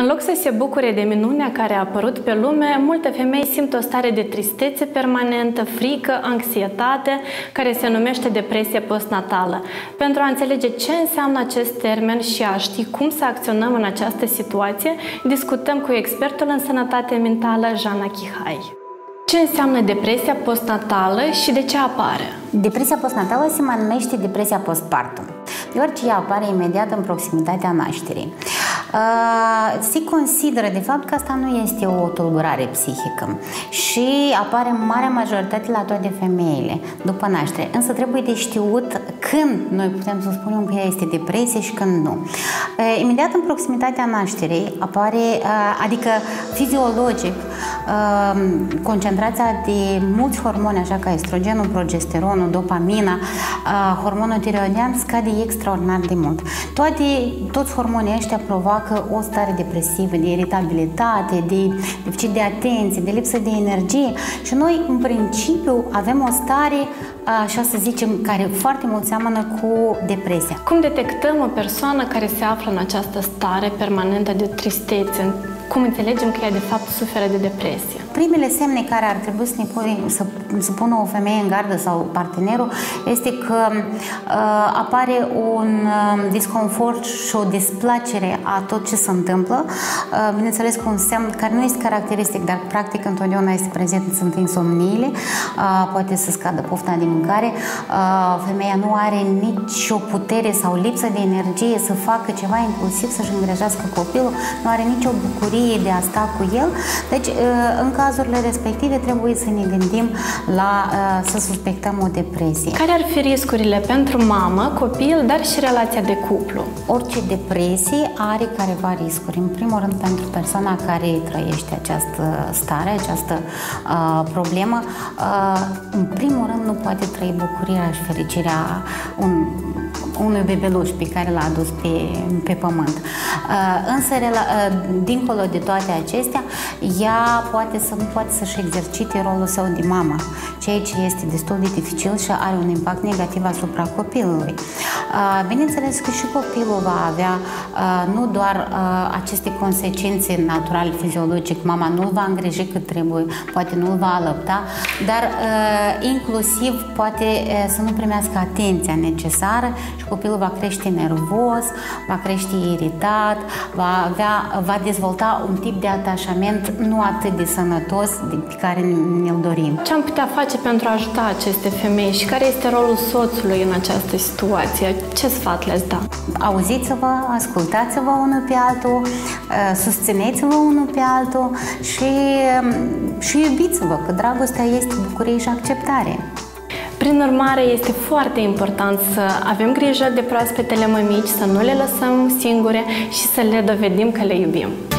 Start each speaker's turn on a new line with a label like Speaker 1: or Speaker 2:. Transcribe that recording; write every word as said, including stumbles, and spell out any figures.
Speaker 1: În loc să se bucure de minunea care a apărut pe lume, multe femei simt o stare de tristețe permanentă, frică, anxietate, care se numește depresie postnatală. Pentru a înțelege ce înseamnă acest termen și a ști cum să acționăm în această situație, discutăm cu expertul în sănătate mentală, Jana Chihai. Ce înseamnă depresia postnatală și de ce apare?
Speaker 2: Depresia postnatală se mai numește depresia postpartum, deoarece ea apare imediat în proximitatea nașterii. Se consideră de fapt că asta nu este o tulburare psihică și apare în marea majoritate la toate femeile după naștere, însă trebuie de știut când noi putem să spunem că ea este depresie și când nu. Imediat în proximitatea nașterii apare, adică fiziologic, concentrația de mulți hormoni, așa ca estrogenul, progesteronul, dopamina, hormonul tiroidean scade extraordinar de mult. Toate, toți hormonii ăștia provoacă o stare depresivă, de iritabilitate, de deficit de atenție, de lipsă de energie și noi, în principiu, avem o stare, așa să zicem, care foarte mult seamănă cu depresia.
Speaker 1: Cum detectăm o persoană care se află în această stare permanentă de tristețe? Cum înțelegem că ea de fapt suferă de depresie?
Speaker 2: Primele semne care ar trebui să ne pune, să, să pună o femeie în gardă sau partenerul este că uh, apare un uh, disconfort și o displacere a tot ce se întâmplă. Uh, bineînțeles, cu un semn care nu este caracteristic, dar practic întotdeauna este prezent, sunt insomniile, uh, poate să scadă pofta de mâncare, uh, femeia nu are nicio putere sau lipsă de energie să facă ceva impulsiv, să-și îngrijească copilul, nu are nicio bucurie de a sta cu el. Deci, în cazurile respective, trebuie să ne gândim la să suspectăm o depresie.
Speaker 1: Care ar fi riscurile pentru mamă, copil, dar și relația de cuplu?
Speaker 2: Orice depresie are careva riscuri. În primul rând, pentru persoana care trăiește această stare, această uh, problemă, uh, în primul rând nu poate trăi bucuria și fericirea un, unui bebeluș pe care l-a adus pe, pe pământ. Uh, însă, uh, dincolo de toate acestea, ea poate să nu poate să-și exercite rolul său de mamă, ceea ce este destul de dificil și are un impact negativ asupra copilului. Bineînțeles că și copilul va avea nu doar aceste consecințe naturale, fiziologic, mama nu-l va îngriji cât trebuie, poate nu-l va alăpta, dar inclusiv poate să nu primească atenția necesară și copilul va crește nervos, va crește iritat, va, avea, va dezvolta un tip de atașament nu atât de sănătos pe care ne-l dorim.
Speaker 1: Ce am putea face pentru a ajuta aceste femei și care este rolul soțului în această situație? Ce sfat le-ați da?
Speaker 2: Auziți-vă, ascultați-vă unul pe altul, susțineți-vă unul pe altul și, și iubiți-vă, că dragostea este bucurie și acceptare.
Speaker 1: Prin urmare, este foarte important să avem grijă de proaspetele mămici, să nu le lăsăm singure și să le dovedim că le iubim.